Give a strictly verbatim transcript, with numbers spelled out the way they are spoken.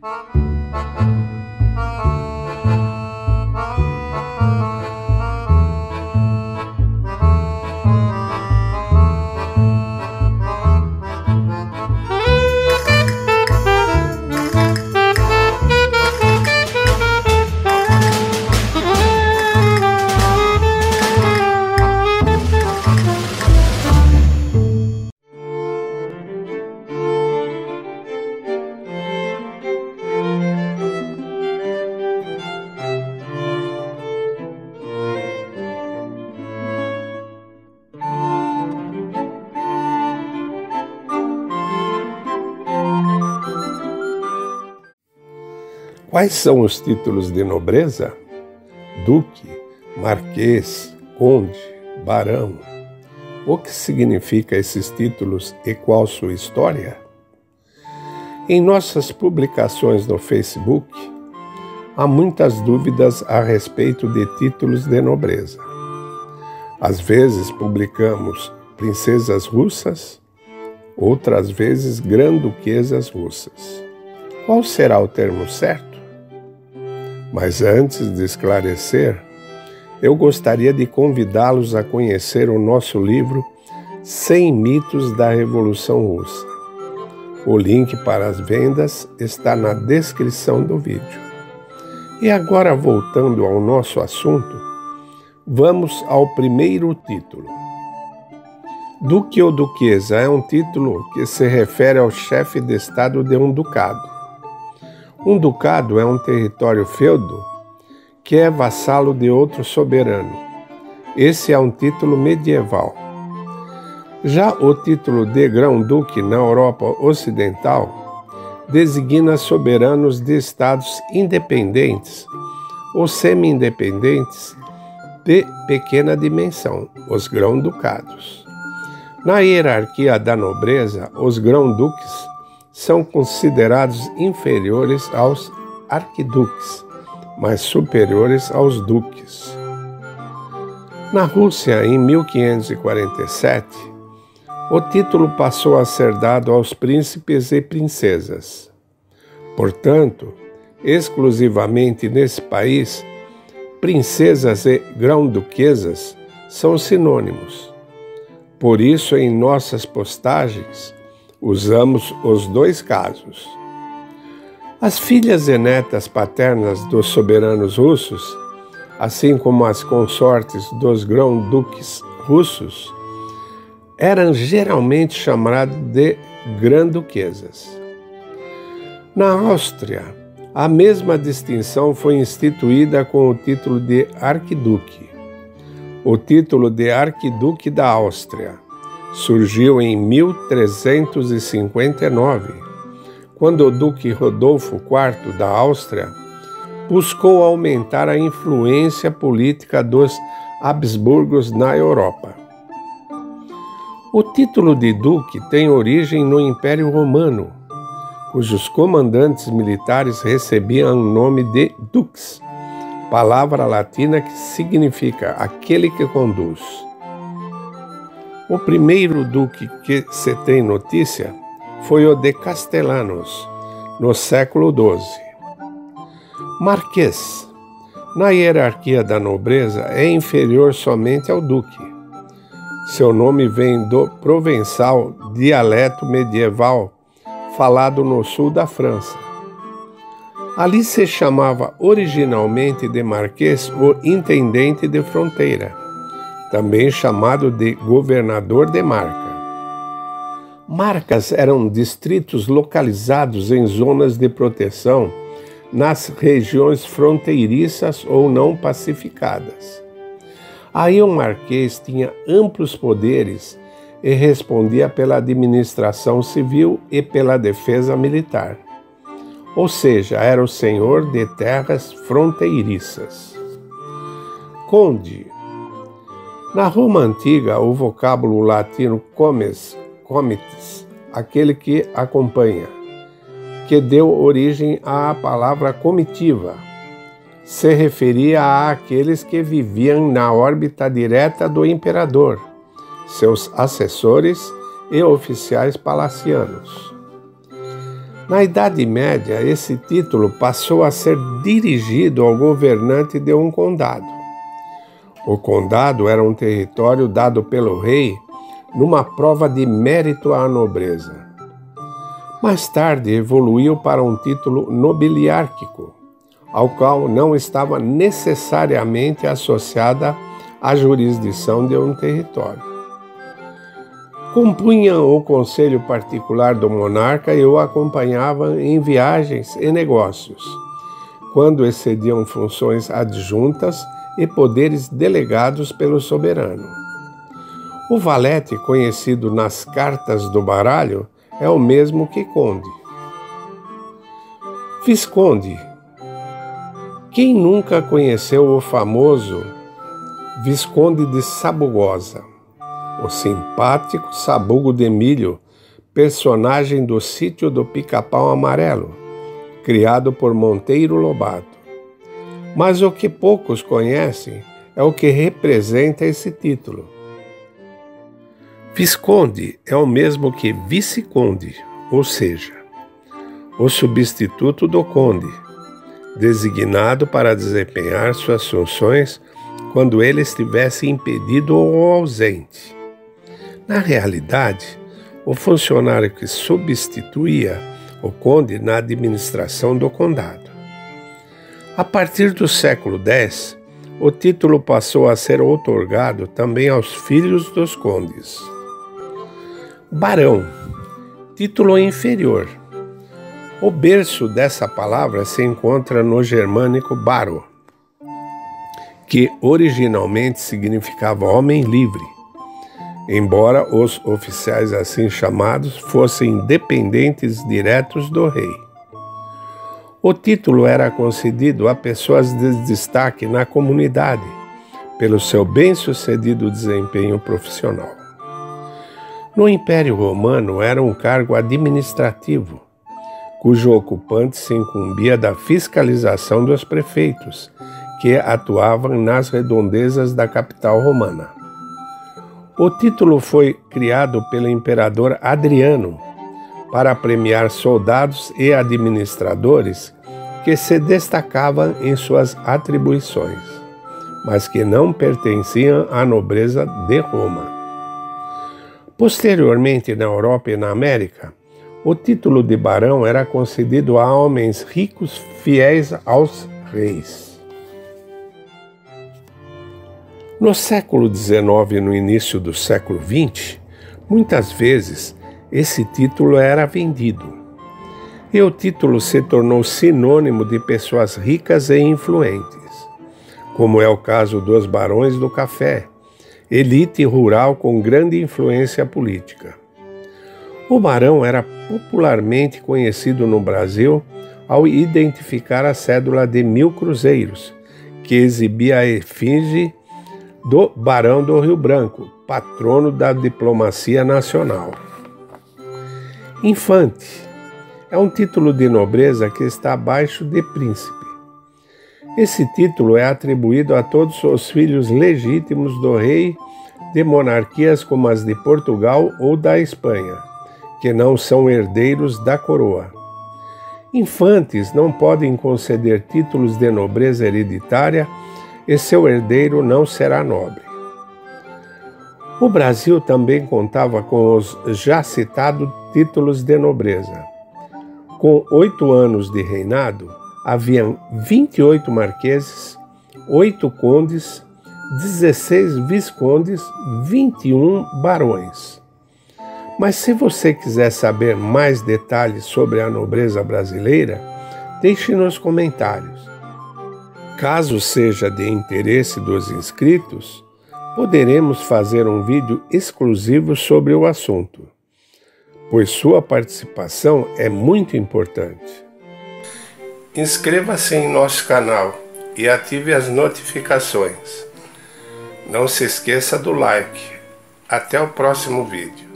Quais são os títulos de nobreza? Duque, marquês, conde, barão. O que significa esses títulos e qual sua história? Em nossas publicações no Facebook, há muitas dúvidas a respeito de títulos de nobreza. Às vezes publicamos princesas russas, outras vezes grã-duquesas russas. Qual será o termo certo? Mas antes de esclarecer, eu gostaria de convidá-los a conhecer o nosso livro cem mitos da Revolução Russa. O link para as vendas está na descrição do vídeo. E agora, voltando ao nosso assunto, vamos ao primeiro título. Duque ou duquesa é um título que se refere ao chefe de estado de um ducado. Um ducado é um território feudo que é vassalo de outro soberano. Esse é um título medieval. Já o título de grão-duque na Europa Ocidental designa soberanos de estados independentes ou semi-independentes de pequena dimensão, os grão-ducados. Na hierarquia da nobreza, os grão-duques são considerados inferiores aos arquiduques, mas superiores aos duques. Na Rússia, em mil quinhentos e quarenta e sete, o título passou a ser dado aos príncipes e princesas. Portanto, exclusivamente nesse país, princesas e grão-duquesas são sinônimos. Por isso, em nossas postagens, usamos os dois casos. As filhas e netas paternas dos soberanos russos, assim como as consortes dos grão-duques russos, eram geralmente chamadas de grã-duquesas. Na Áustria, a mesma distinção foi instituída com o título de arquiduque. O título de arquiduque da Áustria surgiu em mil trezentos e cinquenta e nove, quando o duque Rodolfo quarto da Áustria buscou aumentar a influência política dos Habsburgos na Europa. O título de duque tem origem no Império Romano, cujos comandantes militares recebiam o nome de dux, palavra latina que significa aquele que conduz. O primeiro duque que se tem notícia foi o de Castellanos, no século doze. Marquês, na hierarquia da nobreza, é inferior somente ao duque. Seu nome vem do provençal dialeto medieval falado no sul da França. Ali se chamava originalmente de marquês o intendente de fronteira, também chamado de governador de marca. Marcas eram distritos localizados em zonas de proteção nas regiões fronteiriças ou não pacificadas. Aí o marquês tinha amplos poderes e respondia pela administração civil e pela defesa militar. Ou seja, era o senhor de terras fronteiriças. Conde. Na Roma Antiga, o vocábulo latino comes, comites, aquele que acompanha, que deu origem à palavra comitiva, se referia àqueles que viviam na órbita direta do imperador, seus assessores e oficiais palacianos. Na Idade Média, esse título passou a ser dirigido ao governante de um condado. O condado era um território dado pelo rei numa prova de mérito à nobreza. Mais tarde evoluiu para um título nobiliárquico, ao qual não estava necessariamente associada a jurisdição de um território. Compunham o conselho particular do monarca e o acompanhavam em viagens e negócios, quando excediam funções adjuntas e poderes delegados pelo soberano. O valete, conhecido nas cartas do baralho, é o mesmo que conde. Visconde. Quem nunca conheceu o famoso Visconde de Sabugosa, o simpático Sabugo de Milho, personagem do Sítio do Pica-Pau Amarelo, criado por Monteiro Lobato. Mas o que poucos conhecem é o que representa esse título. Visconde é o mesmo que vice-conde, ou seja, o substituto do conde, designado para desempenhar suas funções quando ele estivesse impedido ou ausente. Na realidade, o funcionário que substituía o conde na administração do condado. A partir do século dez, o título passou a ser outorgado também aos filhos dos condes. Barão, título inferior. O berço dessa palavra se encontra no germânico baro, que originalmente significava homem livre, embora os oficiais assim chamados fossem dependentes diretos do rei. O título era concedido a pessoas de destaque na comunidade, pelo seu bem-sucedido desempenho profissional. No Império Romano era um cargo administrativo, cujo ocupante se incumbia da fiscalização dos prefeitos, que atuavam nas redondezas da capital romana. O título foi criado pelo imperador Adriano para premiar soldados e administradores que se destacavam em suas atribuições, mas que não pertenciam à nobreza de Roma. Posteriormente, na Europa e na América, o título de barão era concedido a homens ricos fiéis aos reis. No século dezenove e no início do século vinte, muitas vezes esse título era vendido. E o título se tornou sinônimo de pessoas ricas e influentes, como é o caso dos barões do café, elite rural com grande influência política. O barão era popularmente conhecido no Brasil ao identificar a cédula de mil cruzeiros, que exibia a efígie do Barão do Rio Branco, patrono da diplomacia nacional. Infante é um título de nobreza que está abaixo de príncipe. Esse título é atribuído a todos os filhos legítimos do rei de monarquias como as de Portugal ou da Espanha, que não são herdeiros da coroa. Infantes não podem conceder títulos de nobreza hereditária e seu herdeiro não será nobre. O Brasil também contava com os já citados títulos de nobreza. Com oito anos de reinado, haviam vinte e oito marqueses, oito condes, dezesseis viscondes, vinte e um barões. Mas se você quiser saber mais detalhes sobre a nobreza brasileira, deixe nos comentários. Caso seja de interesse dos inscritos, poderemos fazer um vídeo exclusivo sobre o assunto, pois sua participação é muito importante. Inscreva-se em nosso canal e ative as notificações. Não se esqueça do like. Até o próximo vídeo.